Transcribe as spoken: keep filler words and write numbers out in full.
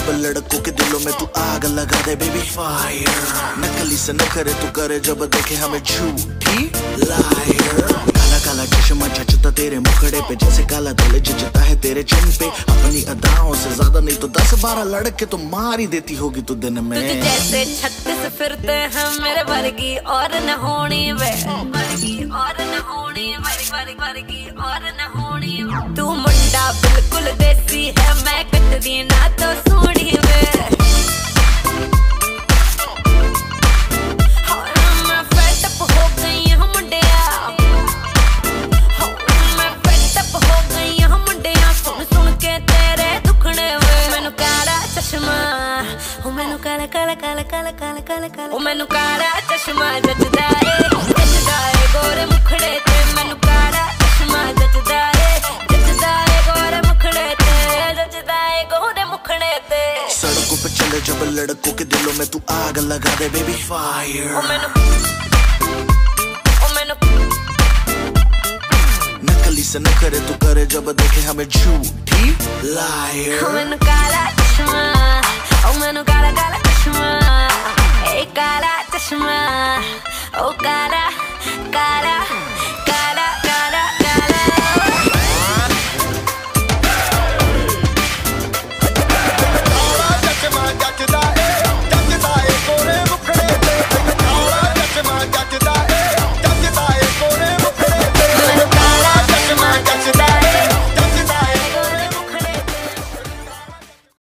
जब लड़कों के दिलों में तू आग लगा दे बेबी फायर। नकली से नखरे तू करे जब देखे हमें झूठी लायर। काला काला चश्मा जचता तेरे मुखड़े पे जैसे काला दिल जचता है तेरे चिन पे। अपनी अदाओं से ज्यादा नहीं तो दस बारह लड़के तो मार ही देती होगी तू दिन में। तुझे जैसे छत्तीस फिरते हैं मेरे वर्गी और न होनी वे, वर्गी और न होनी वर्गी वर्गी वर्गी और न होनी। तू मुंडा बिल्कुल देसी है मैं कटदी ना तो सोनी वे। मैनू काला काला काला काला काला काला काला ओ मैनू काला चश्मा जचदा ए जचदा ए गोरे मुखड़े ते। मैनू काला चश्मा जचदा ए जचदा ए गोरे मुखड़े ते जचदा ए गोरे मुखड़े ते। सड़कों पे चले जब लड़कों के दिलों में तू आग लगा दे बेबी फायर। ओ मैनू ओ मैनू नकली से नखरे तू करे जब देखे हमें झूठी लायर। ओ मैनू काला चश्मा ओ मैनू काला काला चश्मा ए काला चश्मा ओ काला